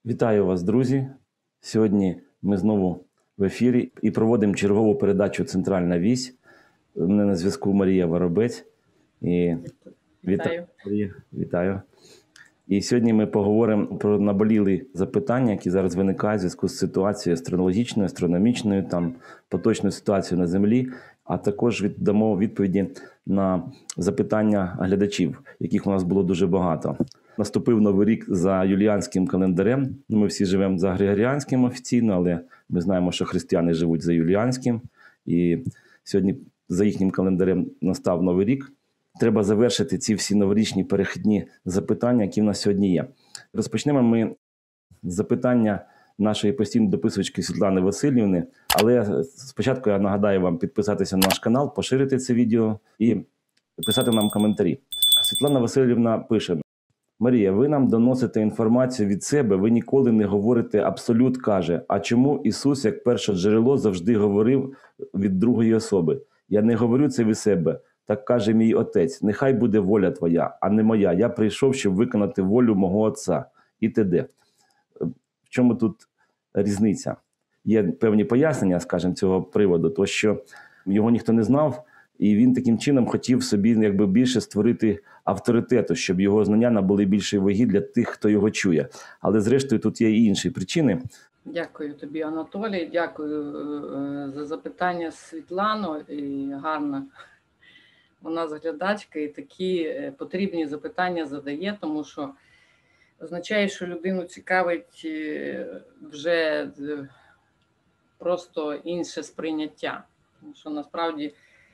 Вітаю вас, друзі! Сьогодні ми знову в ефірі і проводимо чергову передачу «Центральна вісь». У мене на зв'язку Марія Воробець. Вітаю. Вітаю. І сьогодні ми поговоримо про наболілі запитання, які зараз виникають в зв'язку з ситуацією астрологічною, астрономічною, поточною ситуацією на Землі, а також дамо відповіді на запитання глядачів, яких у нас було дуже багато. Наступив Новий рік за юліанським календарем. Ми всі живемо за григоріанським офіційно, але ми знаємо, що християни живуть за юліанським. І сьогодні за їхнім календарем настав Новий рік. Треба завершити ці всі новорічні перехідні запитання, які в нас сьогодні є. Розпочнемо ми з запитання нашої постійної дописувачки Світлани Васильівни. Але спочатку я нагадаю вам підписатися на наш канал, поширити це відео і писати нам коментарі. Світлана Васильівна пише: Марія, ви нам доносите інформацію від себе, ви ніколи не говорите абсолют, каже. А чому Ісус, як перше джерело, завжди говорив від другої особи? Я не говорю це від себе. Так каже мій Отець, нехай буде воля твоя, а не моя. Я прийшов, щоб виконати волю мого Отця. І т.д. В чому тут різниця? Є певні пояснення, скажімо, цього приводу, то що його ніхто не знав, і він таким чином хотів собі більше створити авторитету, щоб його знання набули більшої ваги для тих, хто його чує. Але зрештою тут є і інші причини. Дякую тобі, Анатолій, дякую за запитання, Світлано, і гарна вона глядачка, і такі потрібні запитання задає, тому що означає, що людину цікавить вже просто інше сприйняття. Тому що насправді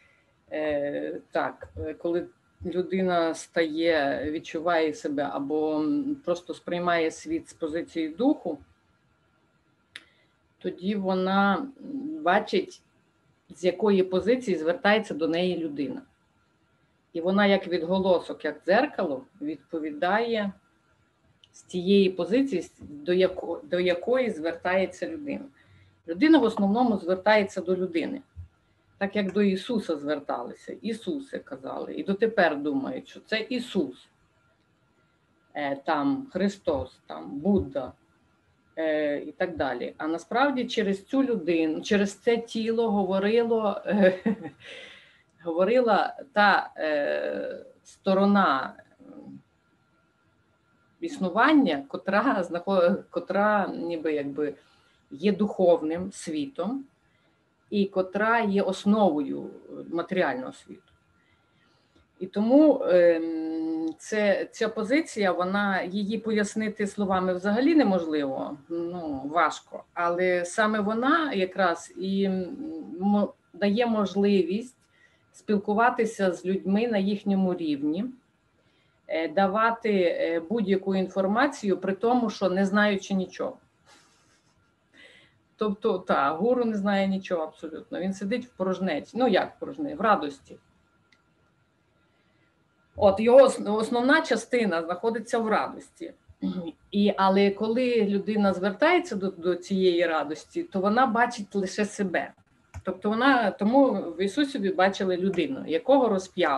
так, коли людина відчуває себе або просто сприймає світ з позиції духу, тоді вона бачить, з якої позиції звертається до неї людина. І вона як відголосок, як дзеркало, відповідає з тієї позиції, до якої звертається людина. Людина в основному звертається до людини. Так як до Ісуса зверталися, Ісусе казали, і дотепер думають, що це Ісус, там Христос, там Будда і так далі. А насправді через цю людину, через це тіло говорила та сторона існування, котра ніби є духовним світом, і котра є основою матеріального світу. І тому ця позиція, її пояснити словами взагалі неможливо, важко. Але саме вона якраз і дає можливість спілкуватися з людьми на їхньому рівні, давати будь-яку інформацію при тому, що не знаючи нічого. Тобто, гуру не знає нічого абсолютно. Він сидить в порожнеці. Як в порожнеці? В радості. От його основна частина знаходиться в радості. Але коли людина звертається до цієї радості, то вона бачить лише себе. Тобто тому в Ісусі бачили людину, якого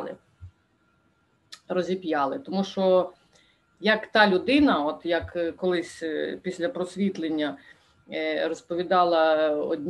розіп'яли. Тому що як та людина, от як колись після просвітлення розповідала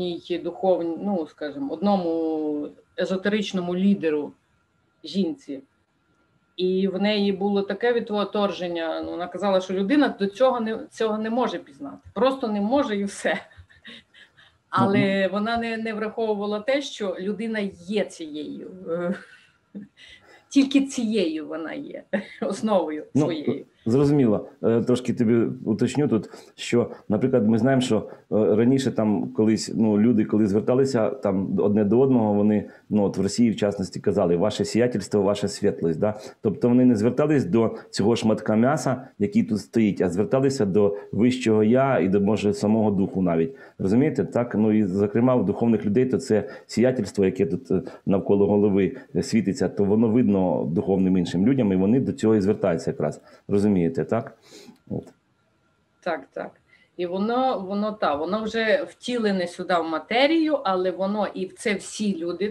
одному езотеричному лідеру, жінці, і в неї було таке відторження, вона казала, що людина до цього не може пізнати. Просто не може і все. Але вона не враховувала те, що людина є цією. Тільки цією вона є основою своєю. Зрозуміло. Трошки тобі уточню тут, що, наприклад, ми знаємо, що раніше колись люди, коли зверталися одне до одного, вони, в Росії, в частності, казали «ваше сіятельство, ваша світлость». Да? Тобто вони не звертались до цього шматка м'яса, який тут стоїть, а зверталися до вищого я і до, може, самого духу навіть. Розумієте? Так? І, зокрема, у духовних людей то це сіятельство, яке тут навколо голови світиться, то воно видно духовним іншим людям, і вони до цього і звертаються якраз. Розумієте, так? Так. І воно вже втілене сюди в матерію, але воно і це всі люди,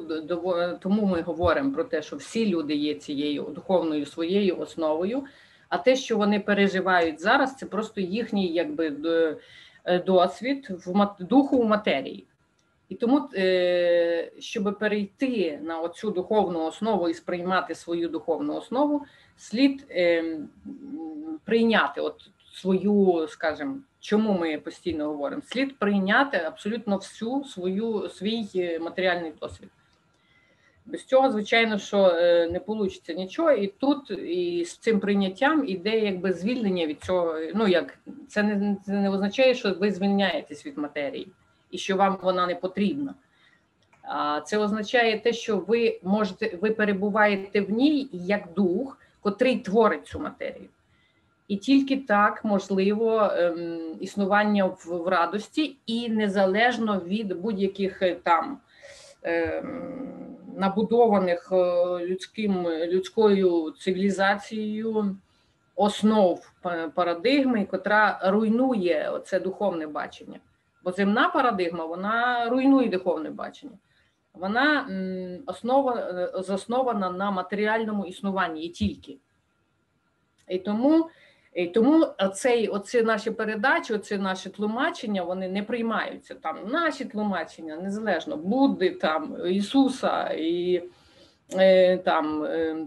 тому ми говоримо про те, що всі люди є цією духовною своєю основою, А те, що вони переживають зараз, це просто їхній якби досвід духу в матерії. І тому, щоб перейти на оцю духовну основу і сприймати свою духовну основу, слід прийняти от свою, скажімо, чому ми постійно говоримо, слід прийняти абсолютно свій матеріальний досвід. Без цього, звичайно, що не вийде нічого, і тут і з цим прийняттям іде якби звільнення від цього. Ну, як це не означає, що ви звільняєтесь від матерії і що вам вона не потрібна. А це означає те, що ви перебуваєте в ній як дух, котрий творить цю матерію. І тільки так можливо існування в радості і незалежно від будь-яких там набудованих людською цивілізацією основ парадигми, котра руйнує оце духовне бачення. Бо земна парадигма, вона руйнує духовне бачення. Вона заснована на матеріальному існуванні і тільки. І тому оці наші передачі, оці наші тлумачення, вони не приймаються. Там наші тлумачення, незалежно, Будди, там, Ісуса, і там,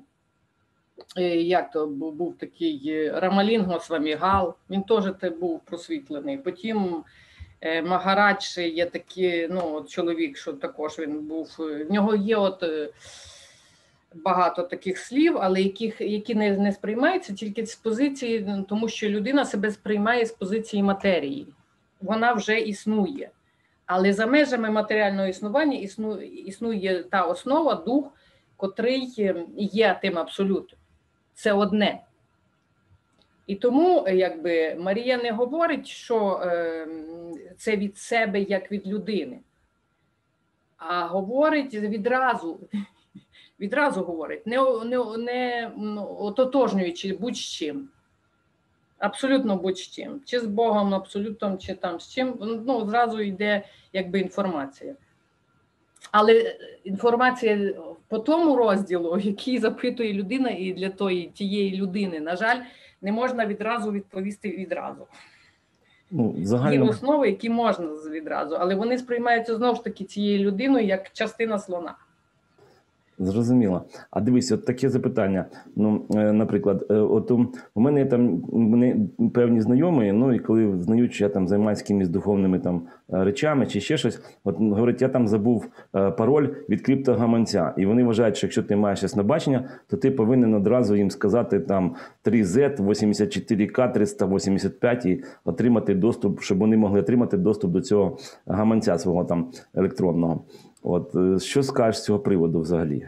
як то був такий Рамалінго Свамігал, він теж був просвітлений. Потім Магарадж є такий, ну, чоловік, що також він був, в нього є багато таких слів, але які не сприймаються тільки з позиції, тому що людина себе сприймає з позиції матерії. Вона вже існує. Але за межами матеріального існування існує та основа, дух, котрий є тим абсолютом. Це одне. І тому, якби, Марія не говорить, що це від себе, як від людини, а говорить відразу говорить, не ототожнюючи будь-чим. Абсолютно будь-чим. Чи з Богом, абсолютно, чи там з чим, ну, зразу йде, якби, інформація. Але інформація по тому розділу, який запитує людина, і для тієї людини, на жаль, не можна відразу відповісти відразу. Ну, загально... Є основи, які можна відразу, але вони сприймаються знову ж таки цією людиною як частина слона. Зрозуміло. А дивись, от таке запитання. Ну, наприклад, от у мене там певні знайомі, ну і коли знають, що я там займаюся якимись духовними там речами чи ще щось, от говорять, я там забув пароль від криптогаманця. І вони вважають, що якщо ти маєш яснобачення, то ти повинен одразу їм сказати там 3Z, 84К, 385 і отримати доступ, щоб вони могли отримати доступ до цього гаманця свого там електронного. От, що скажеш з цього приводу взагалі?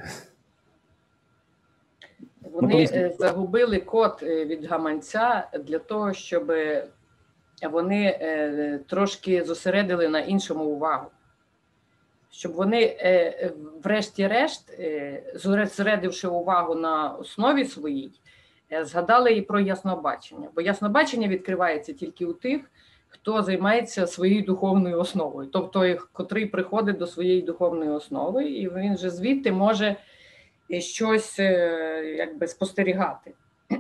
Вони загубили код від гаманця для того, щоб вони трошки зосередили на іншому увагу. Щоб вони, врешті-решт, зосередивши увагу на основі своїй, згадали і про яснобачення. Бо яснобачення відкривається тільки у тих, хто займається своєю духовною основою, тобто, котрий приходить до своєї духовної основи, і він вже звідти може щось якби спостерігати,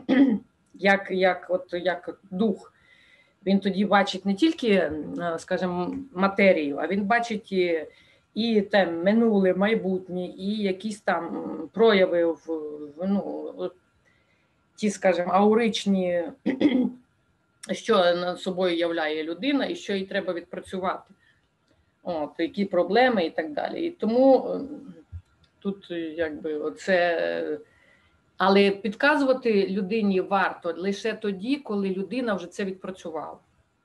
як дух. Він тоді бачить не тільки, скажімо, матерію, а він бачить і там минуле, майбутнє, і якісь там прояви ті, скажімо, ауричні, що над собою являє людина і що їй треба відпрацювати. От, які проблеми і так далі. І тому тут якби оце... Але підказувати людині варто лише тоді, коли людина вже це відпрацювала.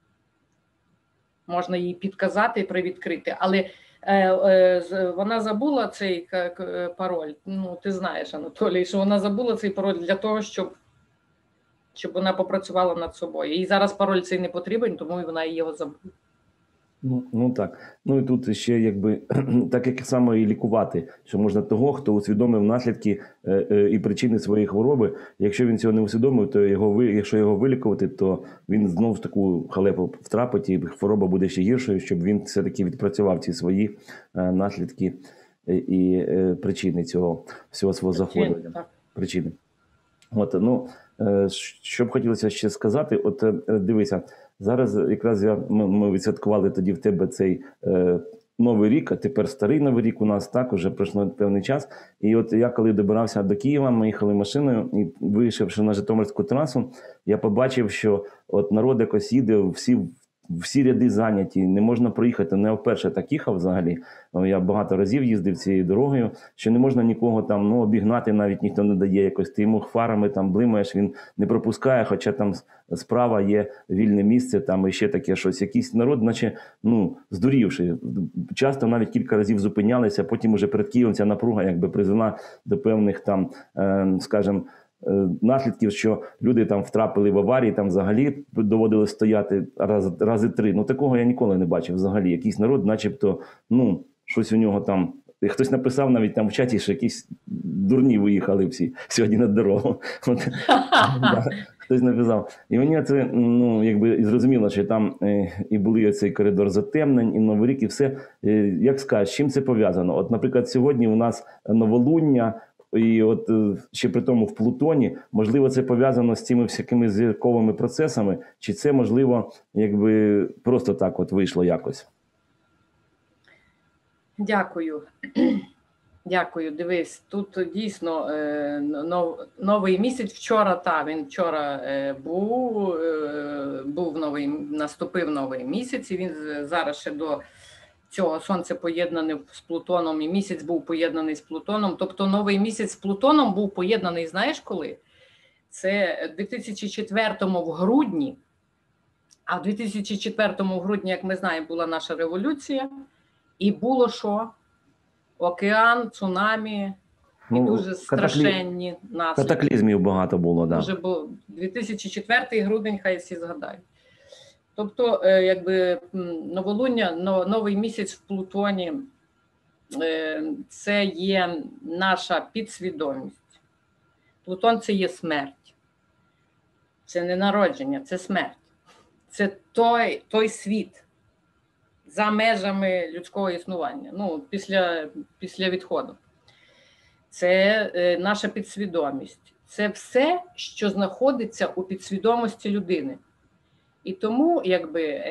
Можна їй підказати і привідкрити. Але вона забула цей пароль. Ну, ти знаєш, Анатолій, що вона забула цей пароль для того, щоб вона попрацювала над собою. Їй зараз пароль цей не потрібен, тому вона його забула. Ну так. Ну і тут ще якби так як само і лікувати, що можна того, хто усвідомив наслідки і причини своєї хвороби. Якщо він цього не усвідомив, то якщо його вилікувати, то він знову в таку халепу втрапить і хвороба буде ще гіршою, щоб він все-таки відпрацював ці свої наслідки і причини цього всього свого захворювання. Причини. От, ну, що б хотілося ще сказати, от дивися, зараз якраз ми відсвяткували тоді в тебе цей Новий рік, а тепер старий Новий рік у нас так, уже пройшло певний час. І от я коли добирався до Києва, ми їхали машиною і вийшовши на Житомирську трасу, я побачив, що от народ якось їде, всі ряди зайняті, не можна проїхати. Не вперше так їхав взагалі. Я багато разів їздив цією дорогою, що не можна нікого там обігнати, навіть ніхто не дає якось. Ти йому фарами там блимаєш, він не пропускає, хоча там справа є вільне місце, там і ще таке щось. Якийсь народ, наче здурівши. Часто навіть кілька разів зупинялися, потім уже перед Києвом ця напруга якби призвела до певних там, скажімо, наслідків, що люди там втрапили в аварії, там взагалі доводилось стояти рази 3. Ну такого я ніколи не бачив взагалі. Якийсь народ, начебто, щось у нього там. Хтось написав навіть там в чаті, що якісь дурні виїхали всі сьогодні на дорогу. Хтось написав. І мені це, якби і зрозуміло, що там і були цей коридор затемнень, і Новий рік, і все. Як скажеш, з чим це пов'язано? От, наприклад, сьогодні у нас новолуння, і от ще при тому в Плутоні, можливо, це пов'язано з цими всякими зірковими процесами, чи це, можливо, якби просто так от вийшло якось? Дякую. Дякую. Дивись, тут дійсно новий місяць вчора, він вчора наступив новий місяць, і він зараз ще до цього сонце поєднане з Плутоном, і місяць був поєднаний з Плутоном. Тобто новий місяць з Плутоном був поєднаний, знаєш коли? Це в 2004-му в грудні, а в 2004-му в грудні, як ми знаємо, була наша революція, і було що? Океан, цунамі, і дуже страшенні наслідки. Катаклізмів багато було, так. Дуже було. 2004 грудень, хай всі згадають. Тобто, якби новолуння, новий місяць в Плутоні, це є наша підсвідомість. Плутон – це є смерть. Це не народження, це смерть. Це той світ за межами людського існування, після відходу. Це наша підсвідомість. Це все, що знаходиться у підсвідомості людини. І тому, якби,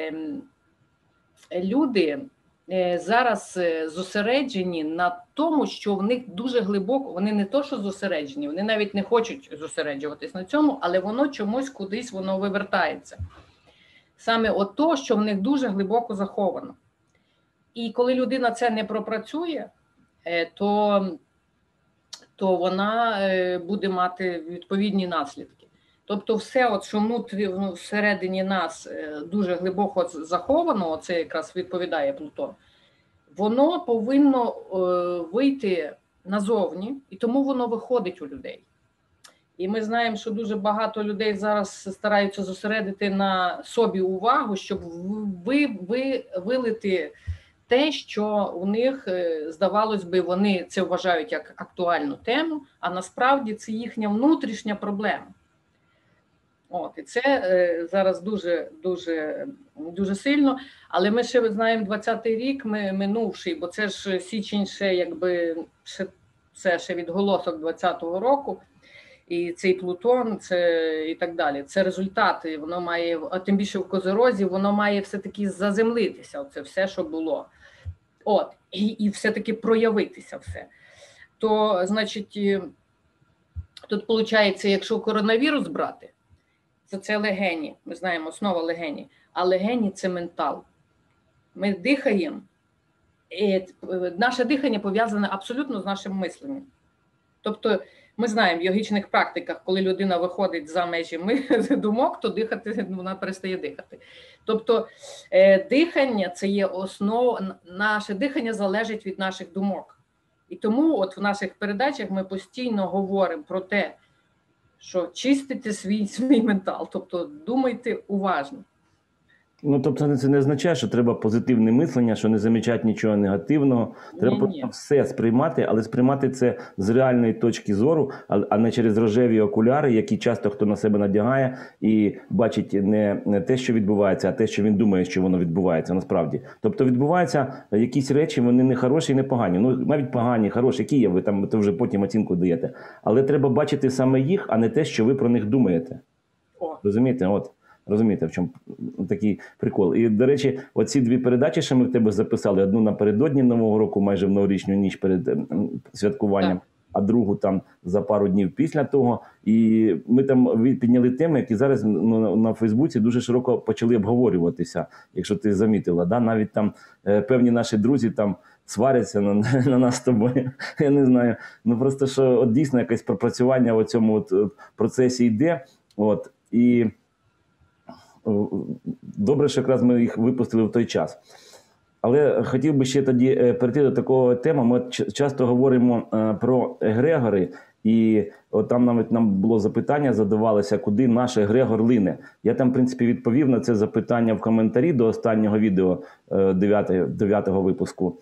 люди зараз зосереджені на тому, що в них дуже глибоко, вони не то, що зосереджені, вони навіть не хочуть зосереджуватись на цьому, але воно чомусь кудись воно вивертається. Саме ото, що в них дуже глибоко заховано. І коли людина це не пропрацює, то вона буде мати відповідні наслідки. Тобто все, що всередині нас дуже глибоко заховано, це якраз відповідає Плутон, воно повинно вийти назовні, і тому воно виходить у людей. І ми знаємо, що дуже багато людей зараз стараються зосередити на собі увагу, щоб вилити те, що у них, здавалось би, вони це вважають як актуальну тему, а насправді це їхня внутрішня проблема. І це зараз дуже сильно, але ми ще знаємо 20-й рік минувший, бо це ж січень це ще відголосок 20-го року, і цей Плутон, і так далі. Це результати, воно має, а тим більше в Козирозі, воно має все-таки заземлитися, це все, що було. І все-таки проявитися все. То, значить, тут виходить, якщо коронавірус брати, це легені, ми знаємо, основа легені, а легені – це ментал. Ми дихаємо, і наше дихання пов'язане абсолютно з нашим мисленням. Тобто, ми знаємо в йогічних практиках, коли людина виходить за межі думок, то дихати, вона перестає дихати. Тобто, дихання – це є основа, наше дихання залежить від наших думок. І тому от в наших передачах ми постійно говоримо про те, що чистите свій ментал, тобто думайте уважно. Ну, тобто це не означає, що треба позитивне мислення, що не замічати нічого негативного. Треба просто все сприймати, але сприймати це з реальної точки зору, а не через рожеві окуляри, які часто хто на себе надягає і бачить не те, що відбувається, а те, що він думає, що воно відбувається насправді. Тобто відбуваються якісь речі, вони не хороші і не погані. Ну, навіть погані, хороші, які є, ви там то вже потім оцінку даєте. Але треба бачити саме їх, а не те, що ви про них думаєте. Розумієте? От. Розумієте, в чому такий прикол. І, до речі, оці дві передачі, що ми в тебе записали, одну напередодні Нового року, майже в новорічну ніч перед святкуванням, а другу там за пару днів після того. І ми там підняли теми, які зараз на Фейсбуці дуже широко почали обговорюватися, якщо ти замітила. Да? Навіть там певні наші друзі там сваряться на нас з тобою. Я не знаю. Ну просто, що от дійсно якесь пропрацювання в цьому от процесі йде. От. І добре, що якраз ми їх випустили в той час. Але хотів би ще тоді перейти до такого теми. Ми часто говоримо про егрегори, і от там навіть нам було запитання, задавалося, куди наш егрегор лине. Я там, в принципі, відповів на це запитання в коментарі до останнього відео 9-го випуску.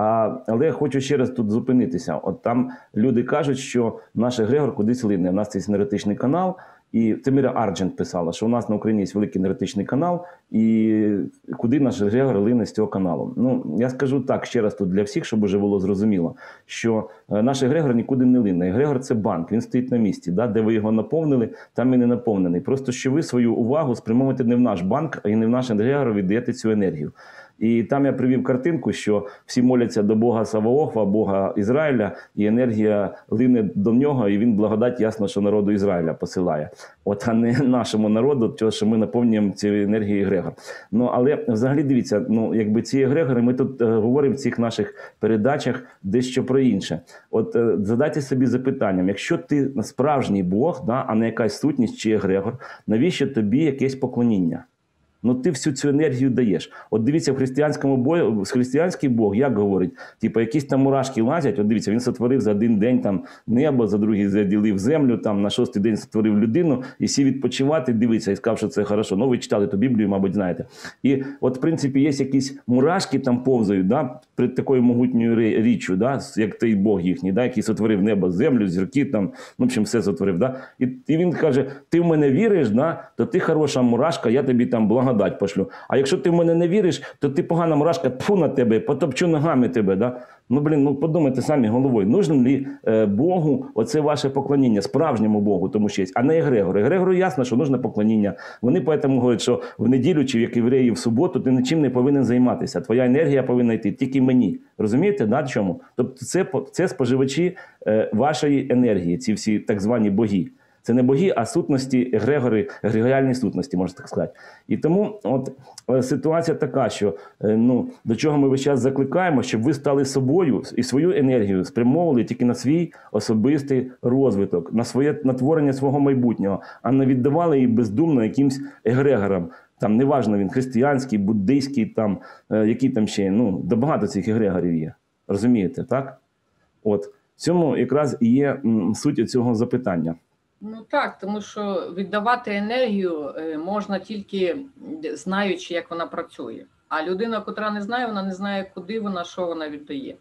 Але я хочу ще раз тут зупинитися. От там люди кажуть, що наш егрегор кудись лине. У нас є енергетичний канал, і це Міра Арджент писала, що у нас на Україні є великий енергетичний канал, і куди наш егрегор лине з цього каналу. Ну, я скажу так ще раз тут для всіх, щоб вже було зрозуміло, що наш егрегор нікуди не лине. Егрегор – це банк, він стоїть на місці. Да? Де ви його наповнили, там і не наповнений. Просто що ви свою увагу спрямовуєте не в наш банк, а і не в наш егрегор, віддаєте цю енергію. І там я привів картинку, що всі моляться до Бога Саваофа, Бога Ізраїля, і енергія лине до нього, і він благодать, ясно, що народу Ізраїля посилає. От, а не нашому народу, тому що ми наповнюємо цією енергією егрегор. Ну, але взагалі дивіться, ну, якби ці егрегори, ми тут говоримо в цих наших передачах дещо про інше. От задайте собі запитанням, якщо ти справжній Бог, да, а не якась сутність чи егрегор, навіщо тобі якесь поклоніння? Ну ти всю цю енергію даєш. От дивіться, в християнському бою, християнський Бог, як говорить, типу якісь там мурашки лазять, от дивіться, він сотворив за один день там небо, за другий заділив землю, там на 6-й день сотворив людину, і всі відпочивати, дивиться, і сказав, що це хорошо. Ну, ви читали ту Біблію, мабуть, знаєте. І от, в принципі, є якісь мурашки там повзають, да, перед такою могутньою річчю, да, як той Бог їхній, да, який сотворив небо, землю, зірки, там, ну, в общем, все сотворив. Да. І він каже, ти в мене віриш, да, то ти хороша мурашка, я тобі там благодать пошлю. А якщо ти в мене не віриш, то ти погана мурашка, тьфу на тебе, потопчу ногами тебе. Да? Ну, блін, ну подумайте самі головою, нужно ли Богу оце ваше поклоніння, справжньому Богу, тому що є, а не егрегору. Егрегору ясно, що нужно поклоніння. Вони поэтому говорять, що в неділю, чи як євреї в суботу, ти нічим не повинен займатися. Твоя енергія повинна йти тільки мені. Розумієте, да, чому? Тобто це споживачі вашої енергії, ці всі так звані боги. Це не боги, а сутності, егрегори, егрегоріальні сутності, можна так сказати. І тому от ситуація така, що ну, до чого ми весь час закликаємо, щоб ви стали собою і свою енергію спрямовували тільки на свій особистий розвиток, на творення свого майбутнього, а не віддавали її бездумно якимсь егрегорам. Там неважно він християнський, буддийський, там, який там ще, ну, да багато цих егрегорів є. Розумієте, так? От. В цьому якраз і є суть цього запитання. Ну так, тому що віддавати енергію можна тільки знаючи, як вона працює. А людина, котра не знає, вона не знає, куди вона, що вона віддає.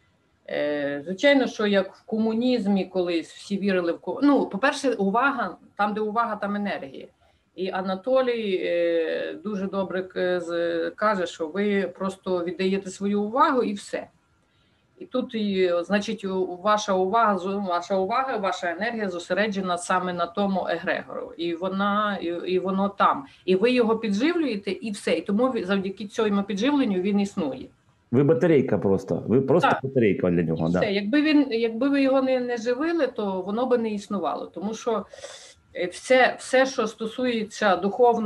Звичайно, що як в комунізмі колись всі вірили в ну, по-перше, увага, там, де увага, там енергія. І Анатолій дуже добре каже, що ви просто віддаєте свою увагу і все. І тут, значить, ваша увага, ваша енергія зосереджена саме на тому егрегору. І воно там. І ви його підживлюєте, і все. І тому завдяки цьому підживленню він існує. Ви батарейка просто. Ви просто так. Батарейка для нього. Да. Якби ви його не живили, то воно би не існувало. Тому що все що стосується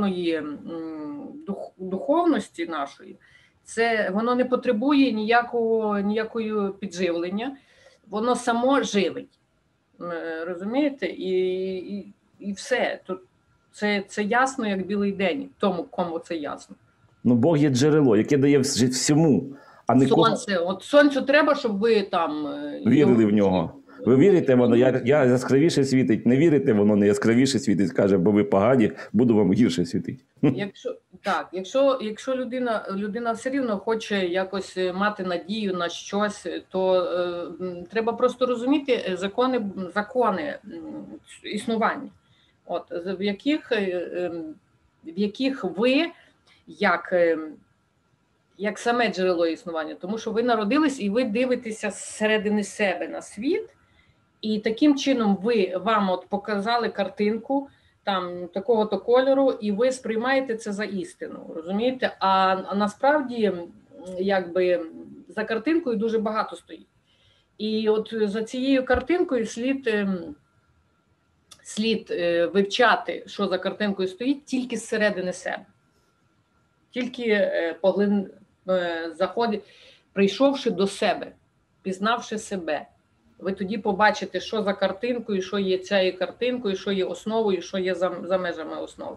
духовності нашої, воно не потребує ніякого підживлення, воно само живить. Розумієте? І все. Це ясно, як білий день, тому, кому це ясно. Ну, Бог є джерело, яке дає всьому. А не сонце. От сонцю треба, щоб ви там... вірили в нього. Ви вірите, воно яскравіше світить. Не вірите, воно не яскравіше світить. Каже, бо ви погані, буду вам гірше світити. Так, якщо людина все рівно хоче якось мати надію на щось, то треба просто розуміти закони існування, от, в яких ви як саме джерело існування, тому що ви народились і ви дивитеся зсередини себе на світ, і таким чином вам от показали картинку там такого-то кольору, і ви сприймаєте це за істину, розумієте? А насправді, якби, за картинкою дуже багато стоїть. І от за цією картинкою слід вивчати, що за картинкою стоїть, тільки зсередини себе. Тільки прийшовши до себе, пізнавши себе. Ви тоді побачите, що за картинкою, що є цією картинкою, що є основою, що є за межами основи.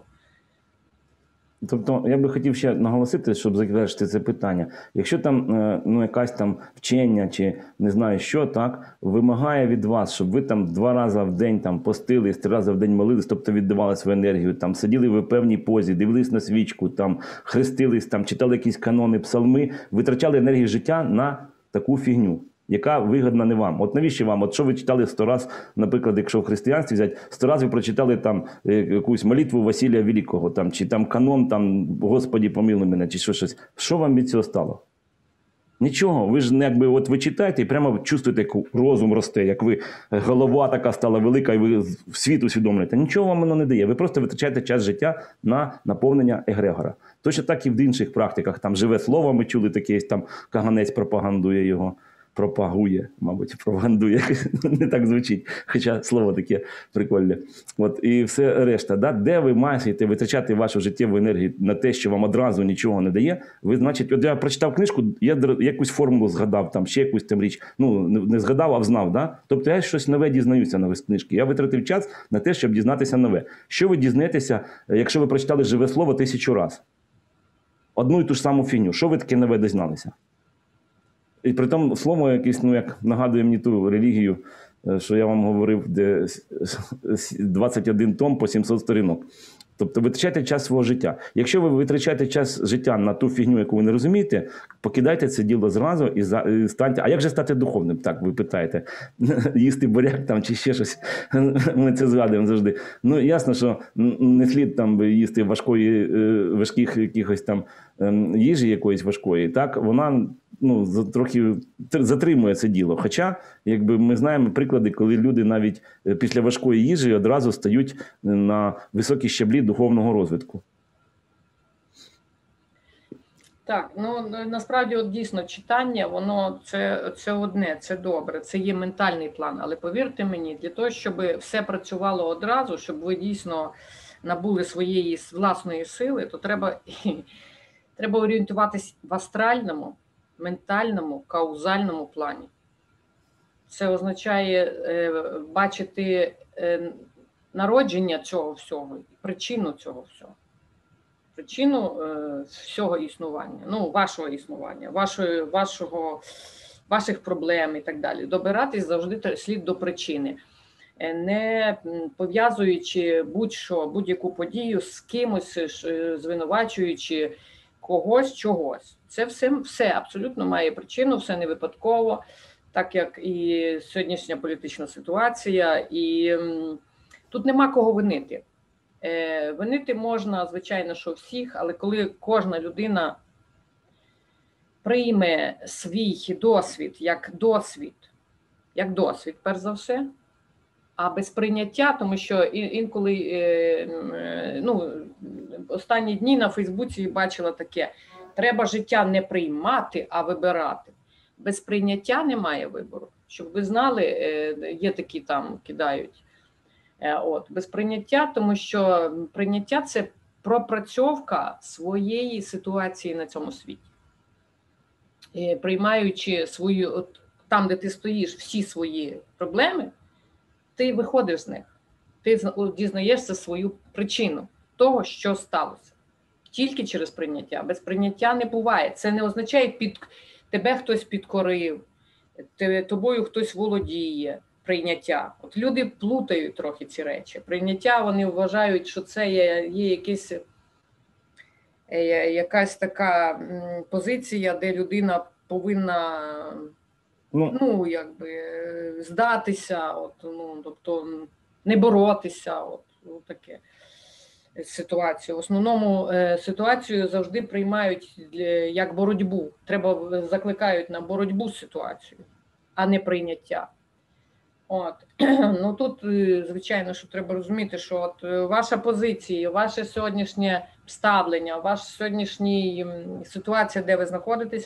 Тобто, я би хотів ще наголосити, щоб завершити це питання. Якщо там якась там вчення чи не знаю що, так, вимагає від вас, щоб ви там 2 рази в день там постились, 3 рази в день молились, тобто віддавали свою енергію, там сиділи ви в певній позі, дивились на свічку, там хрестились, там читали якісь канони, псалми, витрачали енергію життя на таку фігню, яка вигідна не вам. От навіщо вам? От що ви читали 100 раз, наприклад, якщо в християнстві взяти, 100 раз ви прочитали там якусь молитву Василія Великого, там, чи там канон, там, Господі помилуй мене, чи щось. Що вам від цього стало? Нічого. Ви ж якби от ви читаєте і прямо чувствуєте, як розум росте, як ви голова така стала велика і ви світ усвідомлюєте. Нічого вам воно не дає. Ви просто витрачаєте час життя на наповнення егрегора. Точно так і в інших практиках. Там живе слово, ми чули таке, там Каганець пропагандує його. Пропагує, мабуть, пропагандує, не так звучить, хоча слово таке прикольне. От, і все решта, да? Де ви маєте витрачати вашу життєву енергію на те, що вам одразу нічого не дає, ви, значить, от я прочитав книжку, я якусь формулу згадав, там, ще якусь там річ, ну, не згадав, а знав, да? Тобто я щось нове дізнаюся на книжки. Я витратив час на те, щоб дізнатися нове. Що ви дізнаєтеся, якщо ви прочитали живе слово 1000 разів? Одну і ту ж саму фігню. Що ви таке нове дізналися? І при тому слово якесь, ну, як нагадує мені ту релігію, що я вам говорив, де 21 том по 700 сторінок. Тобто витрачайте час свого життя. Якщо ви витрачаєте час життя на ту фігню, яку ви не розумієте, покидайте це діло зразу і станьте. А як же стати духовним? Так, ви питаєте. Їсти буряк там чи ще щось. Ми це згадуємо завжди. Ну, ясно, що не слід там їсти важких якихось там їжі якоїсь важкої. Так, вона трохи затримує це діло. Хоча, якби ми знаємо приклади, коли люди навіть після важкої їжі одразу стають на високі щаблі духовного розвитку. Так, ну насправді от дійсно читання, воно це одне, це добре, це є ментальний план. Але повірте мені, для того, щоб все працювало одразу, щоб ви дійсно набули своєї власної сили, то треба орієнтуватись в астральному, ментальному, каузальному плані. Це означає бачити народження цього всього, причину цього всього. Причину всього існування, ну, вашого існування, ваших проблем і так далі. Добиратись завжди слід до причини, не пов'язуючи будь-що, будь-яку подію з кимось, звинувачуючи когось, чогось. Це все абсолютно має причину, все не випадково, так як і сьогоднішня політична ситуація, і тут нема кого винити. Винити можна, звичайно, що всіх, але коли кожна людина прийме свій досвід як досвід, перш за все, а без прийняття, тому що інколи, останні дні на Фейсбуці бачила таке: треба життя не приймати, а вибирати. Без прийняття немає вибору. Щоб ви знали, є такі там, кидають. Без прийняття, тому що прийняття – це пропрацьовка своєї ситуації на цьому світі. І приймаючи там, де ти стоїш, всі свої проблеми, ти виходиш з них. Ти дізнаєшся свою причину того, що сталося. Тільки через прийняття. Без прийняття не буває. Це не означає, тебе хтось підкорив, тобою хтось володіє. Прийняття. От люди плутають трохи ці речі. Прийняття, вони вважають, що це є якесь якась така позиція, де людина повинна здатися, тобто не боротися, таке ситуацію. В основному ситуацію завжди приймають як боротьбу. Закликають на боротьбу з ситуацією, а не прийняття. Тут, звичайно, що треба розуміти, що ваша позиція, ваше сьогоднішнє ставлення, ваша сьогоднішня ситуація, де ви знаходитесь,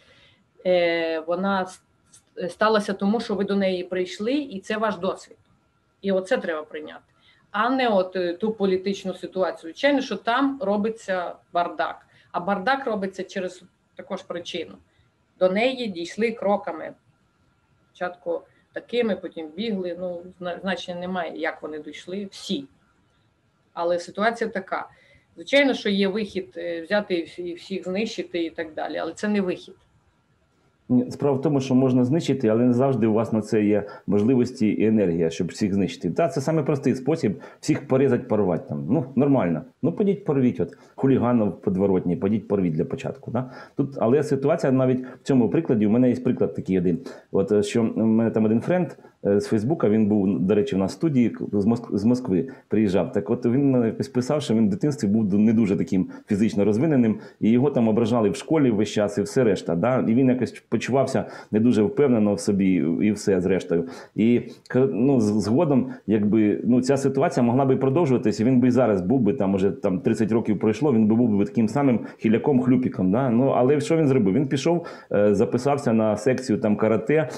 вона сталася тому, що ви до неї прийшли, і це ваш досвід. І оце треба прийняти. А не ту політичну ситуацію. Звичайно, що там робиться бардак. А бардак робиться через також причину. До неї дійшли кроками. Спочатку такими, потім бігли. Значення немає, як вони дійшли. Всі. Але ситуація така. Звичайно, що є вихід взяти і всіх знищити і так далі. Але це не вихід. Справа в тому, що можна знищити, але не завжди у вас на це є можливості і енергія, щоб всіх знищити. Це саме простий спосіб всіх порізати, порвати. Нормально. Подіть порвіть, хуліганів подворотні, подіть порвіть для початку. Да? Але ситуація навіть в цьому прикладі, у мене є приклад такий один. Що у мене там один френд з Фейсбука, він був, до речі, у нас в студії, з Москви приїжджав. Так він якось писав, що він в дитинстві був не дуже таким фізично розвиненим, і його там ображали в школі весь час і все решта. Да? І він якось почувався не дуже впевнено в собі і все зрештою. І згодом, ця ситуація могла би продовжуватися, він би і зараз був би, уже 30 років пройшло, він би був би таким самим хіляком-хлюпіком. Да? Але що він зробив? Він пішов, записався на секцію карате,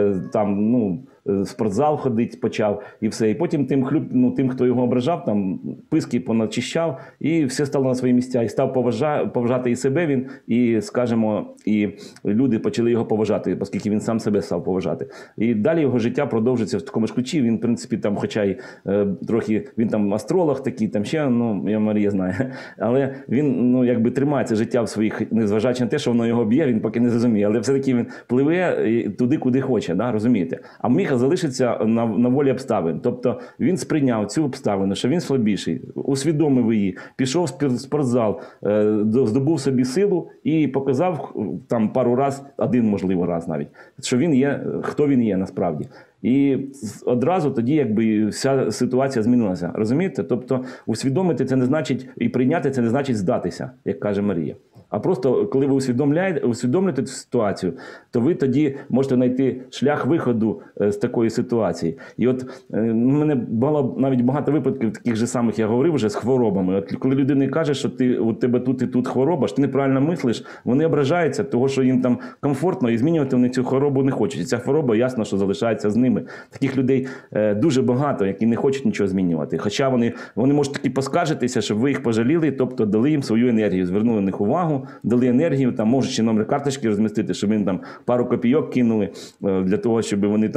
спортзал ходить почав і все. І потім тим, хто його ображав, писки поначищав, і все стало на свої місця. І став поважати і себе він, і, скажімо, і люди почали його поважати, оскільки він сам себе став поважати. І далі його життя продовжиться в такому ж ключі. Він, в принципі, хоча й трохи, він астролог такий, ще, я Марія знає. Але він, тримається життя в своїх, незважаючи на те, що воно його б'є, він поки не зрозуміє. Але все-таки він пливе туди, куди хоче, да? Розумієте? А міг залишиться на волі обставин. Тобто він сприйняв цю обставину, що він слабіший, усвідомив її, пішов в спортзал, здобув собі силу і показав пару раз, один, можливо, раз навіть, що він є, хто він є насправді. І одразу тоді вся ситуація змінилася. Розумієте? Тобто усвідомити це не значить, і прийняти це не значить здатися, як каже Марія. А просто, коли ви усвідомлюєте цю ситуацію, то ви тоді можете знайти шлях виходу з такої ситуації. І у мене було навіть багато випадків, таких же самих, я говорив вже, з хворобами. Коли людина каже, що у тебе тут і тут хвороба, що ти неправильно мислиш, вони ображаються, того, що їм комфортно, і змінювати вони цю хворобу не хочуть. І ця хвороба, ясно, що залишається з ними. Таких людей дуже багато, які не хочуть нічого змінювати. Хоча вони можуть таки поскаржитися, щоб ви їх пожаліли, тобто дали їм свою енергію, звернули на них увагу, дали енергію, можуть ще номер карточки розмістити, щоб їм пару копійок кинули, для того, щоб вони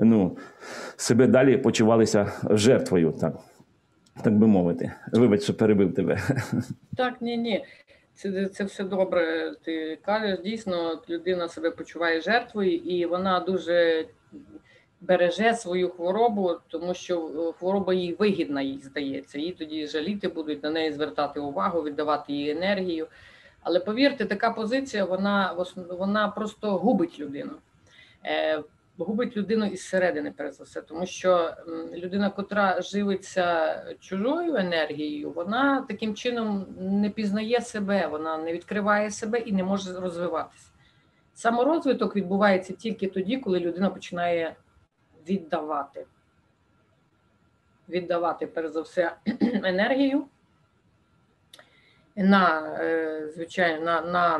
себе далі почувалися жертвою, так би мовити. Вибач, що перебив тебе. Так, ні. Це все добре. Ти кажеш, дійсно, людина себе почуває жертвою, і вона дуже береже свою хворобу, тому що хвороба їй вигідна, їй здається. Їй тоді жаліти будуть, на неї звертати увагу, віддавати їй енергію. Але повірте, така позиція, вона просто губить людину. Губить людину із середини, перш за все. Тому що людина, котра живиться чужою енергією, вона таким чином не пізнає себе, вона не відкриває себе і не може розвиватися. Саморозвиток відбувається тільки тоді, коли людина починає віддавати. Віддавати, перш за все, енергію звичайно, на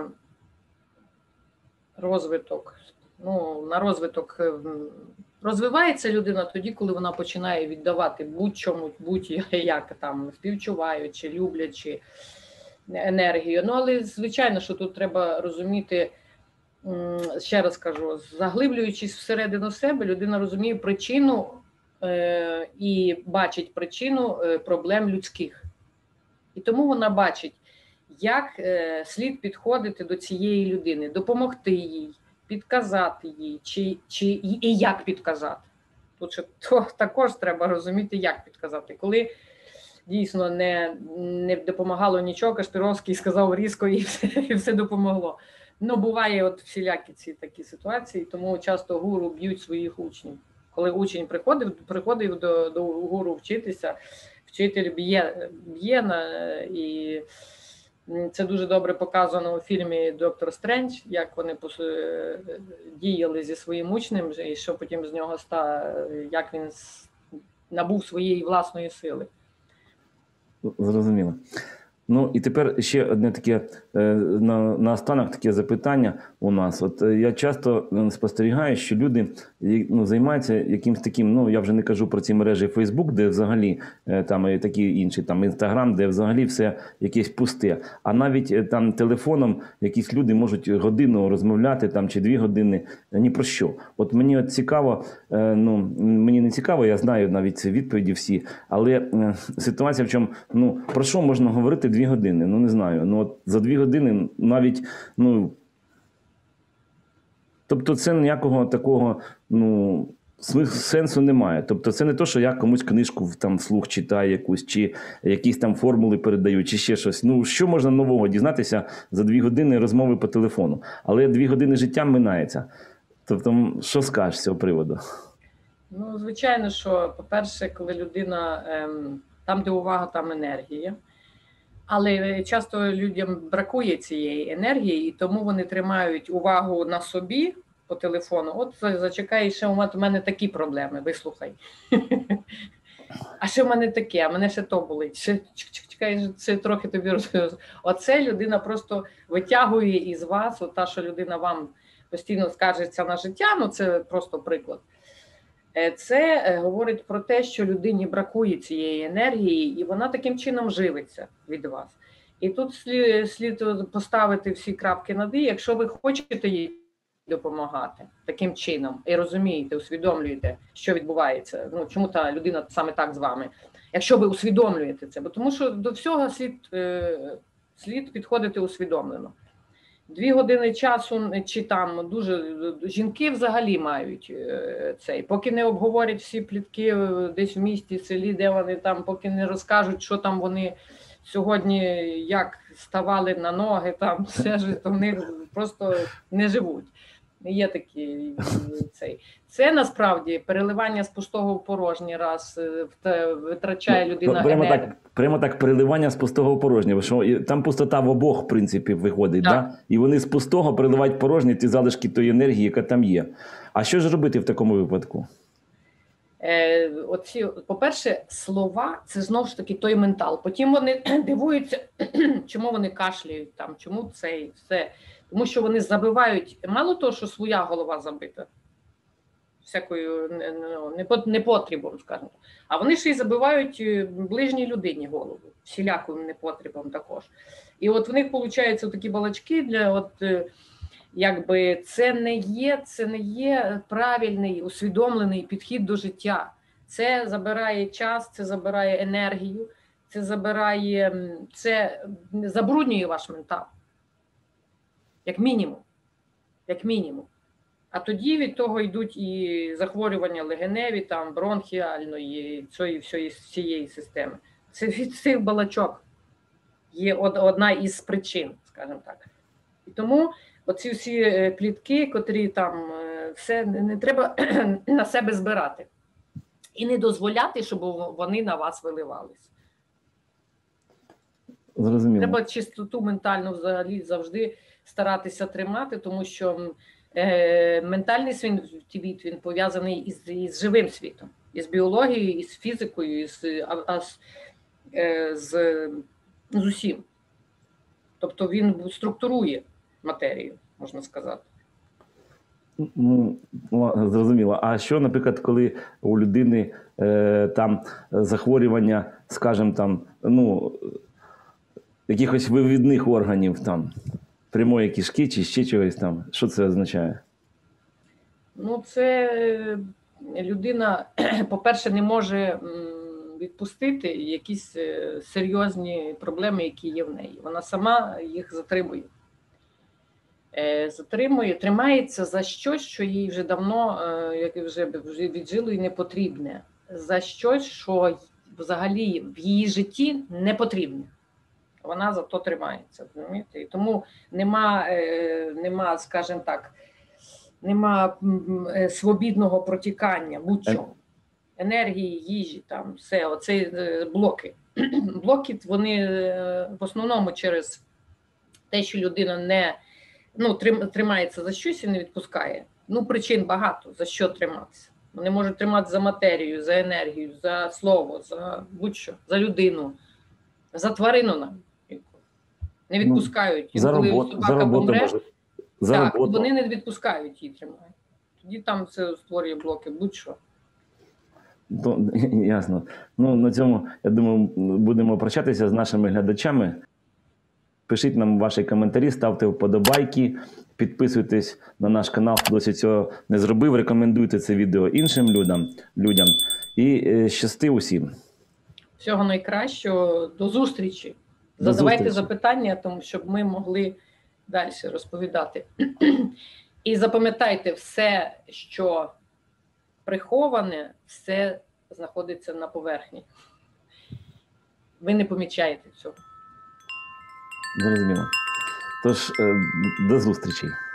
розвиток. На розвиток розвивається людина тоді, коли вона починає віддавати будь-чому, будь-як співчуваючи, люблячи енергію. Але, звичайно, що тут треба розуміти, ще раз кажу, заглиблюючись всередину себе, людина розуміє причину і бачить причину проблем людських. І тому вона бачить, як слід підходити до цієї людини, допомогти їй, підказати їй, і як підказати. Тут також треба розуміти, як підказати. дійсно не допомагало нічого, Кашпіровський сказав різко і все допомогло. Ну, буває от всілякі ці такі ситуації, тому часто гуру б'ють своїх учнів. Коли учень приходив до гуру вчитися, вчитель б'є і це дуже добре показано у фільмі «Доктор Стрендж», як вони діяли зі своїм учнем, і що потім з нього як він набув своєї власної сили. Зрозуміло. Ну і тепер ще одне таке наостанок таке запитання у нас. От я часто спостерігаю, що люди займаються якимось таким, я вже не кажу про ці мережі Facebook, де взагалі там і такі інші, там Instagram, де взагалі все якесь пусте. А навіть там телефоном якісь люди можуть годину розмовляти там чи 2 години ні про що. От мені цікаво, мені не цікаво, я знаю навіть ці відповіді всі, але ситуація в чому, про що можна говорити 2 години? Не знаю. От за 2 години навіть, тобто це ніякого такого, сенсу немає. Тобто це не то, що я комусь книжку там вслух читаю якусь, чи якісь там формули передаю, чи ще щось. Що можна нового дізнатися за 2 години розмови по телефону? Але 2 години життя минається. Тобто, що скажеш з цього приводу? Звичайно, що, по-перше, коли людина, там, де увага, там енергія. Але часто людям бракує цієї енергії, і тому вони тримають увагу на собі по телефону. От зачекай, ще у мене такі проблеми, вислухай. А ще в мене таке, а мене ще то болить. Чекай, це трохи тобі розповідаю. Оце людина просто витягує із вас, та, що людина вам постійно скаржиться на життя, це просто приклад. Це говорить про те, що людині бракує цієї енергії, і вона таким чином живиться від вас. І тут слід поставити всі крапки над «і», якщо ви хочете їй допомагати таким чином, і розумієте, усвідомлюєте, що відбувається, чому та людина саме так з вами, якщо ви усвідомлюєте це, бо тому що до всього слід підходити усвідомлено. 2 години часу, чи там дуже жінки взагалі мають цей, поки не обговорять всі плітки десь в місті, селі, де вони там, поки не розкажуть, що там вони сьогодні, як ставали на ноги, там все ж, то вони просто не живуть. Є такі цей. Це насправді переливання з пустого в порожнє, раз витрачає людина енергію. Прямо так переливання з пустого в порожнє, бо що там пустота в обох, в принципі, виходить, да? І вони з пустого переливають порожнє ті залишки тої енергії, яка там є. А що ж робити в такому випадку? По-перше, слова – це знову ж таки той ментал. Потім вони дивуються, чому вони кашляють, там, чому це і все. Тому що вони забивають, мало того, що своя голова забита, всякою непотрібом, скажімо, а вони ще й забивають ближній людині голову, всіляким непотрібом також. І от в них, виходить, такі балачки якби це не є правильний, усвідомлений підхід до життя. Це забирає час, це забирає енергію, це забруднює ваш ментал. Як мінімум. А тоді від того йдуть і захворювання легеневі, там, бронхіальної, всієї системи. Це від цих балачок є одна із причин, скажімо так. І тому оці всі плітки, котрі там, все не треба на себе збирати. І не дозволяти, щоб вони на вас виливались. Зрозуміло. Треба чистоту ментальну взагалі завжди старатися тримати, тому що ментальний світ, він пов'язаний із живим світом, із біологією, із фізикою, з усім. Тобто він структурує матерію, можна сказати. Зрозуміло. А що, наприклад, коли у людини там захворювання, скажімо, там, якихось вивідних органів, там, прямої кишки чи ще чогось там, що це означає? Це людина, по-перше, не може відпустити якісь серйозні проблеми, які є в неї. Вона сама їх затримує. Тримається за щось, що їй вже давно, як вже віджило і не потрібне. За щось, що взагалі в її житті не потрібні. Вона за то тримається, розумієте? І тому нема, скажімо так, нема свобідного протікання будь-чого. Енергії, їжі, там все, оце блоки. Блоки, вони в основному через те, що людина не тримається за щось і не відпускає. Причин багато, за що триматися. Вони можуть триматися за матерію, за енергію, за слово, за будь-що, за людину, за тварину нам. Не відпускають. За роботу помре, за роботу. Вони не відпускають її, тримають. Тоді там це створює блоки, будь-що. Ясно. На цьому, я думаю, будемо прощатися з нашими глядачами. Пишіть нам ваші коментарі, ставте вподобайки, підписуйтесь на наш канал, хто досі цього не зробив, рекомендуйте це відео іншим людям. І щасти усім. Всього найкращого. До зустрічі. Задавайте запитання, тому щоб ми могли далі розповідати. І запам'ятайте, все, що приховане, все знаходиться на поверхні. Ви не помічаєте цього. Зрозуміло. Тож, до зустрічі.